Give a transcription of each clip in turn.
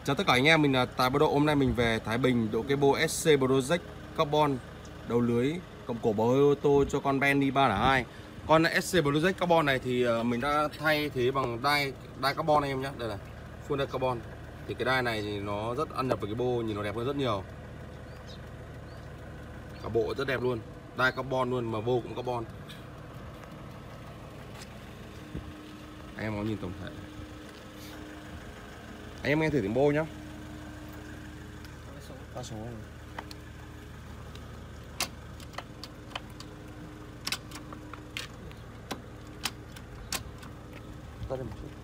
Chào tất cả anh em, mình là Tài Báo Độ. Hôm nay mình về Thái Bình độ cái bộ SC Project Carbon đầu lưới cộng cổ bò hơi ô tô cho con Benny 302. Con SC Project Carbon này thì mình đã thay thế bằng đai carbon anh em nhé. Đây là full đai carbon. Thì cái đai này thì nó rất ăn nhập với cái bô, nhìn nó đẹp hơn rất nhiều. Cả bộ rất đẹp luôn, đai carbon luôn mà bô cũng carbon. Anh em có nhìn tổng thể. Anh em nghe thử tiếng bô nhá. Đa số này. Tắt lên một chút.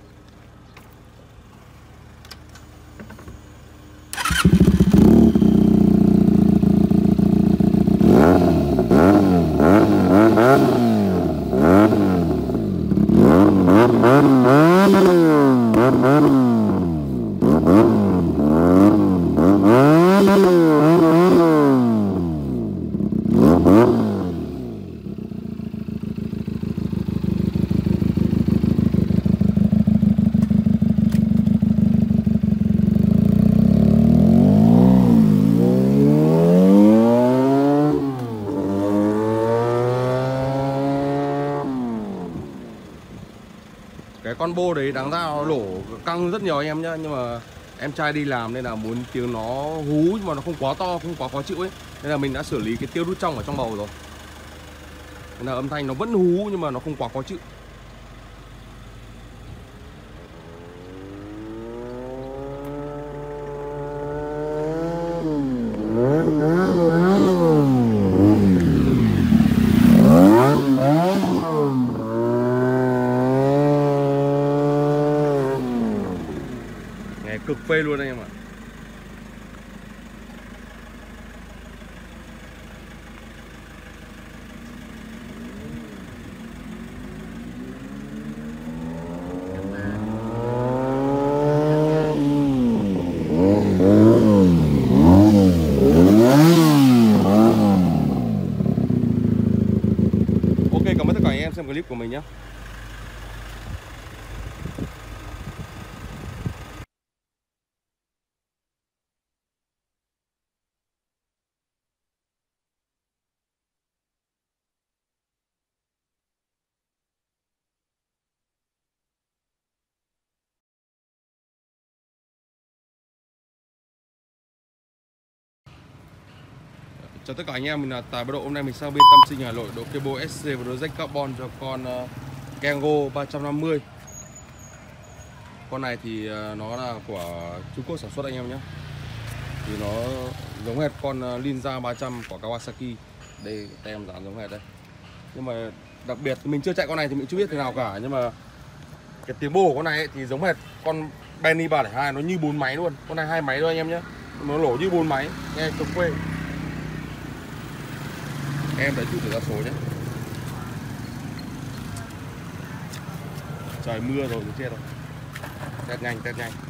Cái con bô đấy đáng ra nó lổ căng rất nhiều anh em nhá, nhưng mà em trai đi làm nên là muốn tiếng nó hú nhưng mà nó không quá to, không quá khó chịu ấy, nên là mình đã xử lý cái tiêu đút trong ở trong bầu rồi, nên là âm thanh nó vẫn hú nhưng mà nó không quá khó chịu. Nghe cực phê luôn anh em ạ. Ok, cảm ơn tất cả anh em xem clip của mình nhé. Chào tất cả anh em, mình là Tài Báo Độ. Hôm nay mình sang bên Tâm Sinh Hà Nội độ cái bộ SC Project Carbon cho con Kengo 350. Con này thì nó là của Trung Quốc sản xuất anh em nhé. Thì nó giống hệt con Ninja 300 của Kawasaki. Đây tem dán giống hệt đây. Nhưng mà đặc biệt mình chưa chạy con này thì mình chưa biết thế nào cả, nhưng mà cái tiếng bô của con này ấy, thì giống hệt con Benny 302, nó như 4 máy luôn. Con này 2 máy thôi anh em nhé. Nó lổ như 4 máy, nghe cực quê. Em đã chút thử ra số nhé. Trời mưa rồi thì chết rồi. Test nhanh, test nhanh.